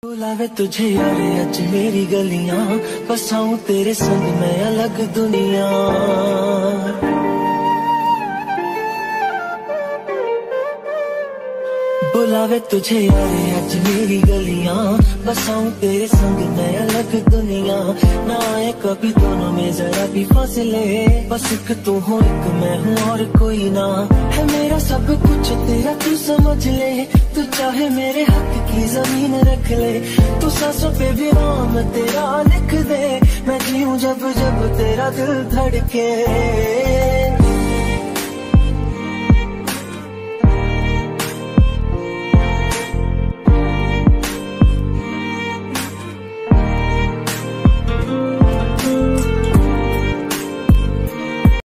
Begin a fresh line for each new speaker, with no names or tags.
बुलावे तुझे यारे अज मेरी गलियां, बसाऊं तेरे संग मैं अलग दुनिया। बुलावे तुझे यारे अज मेरी गलियां, बसाऊं तेरे संग मैं अलग दुनिया। ना आए कभी दोनों में जरा भी फासले, बस एक तू हो एक मैं हूँ और कोई ना। है मेरा सब कुछ तेरा तू समझ ले, तू चाहे मेरे हक की जमीन रख ले। तू सांसों पे भी नाम तेरा लिख दे, मैं जीऊं जब जब तेरा दिल धड़के।